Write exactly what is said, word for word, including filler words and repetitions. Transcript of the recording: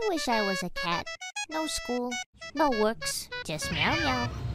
wish I was a cat. No school, no works, just meow meow.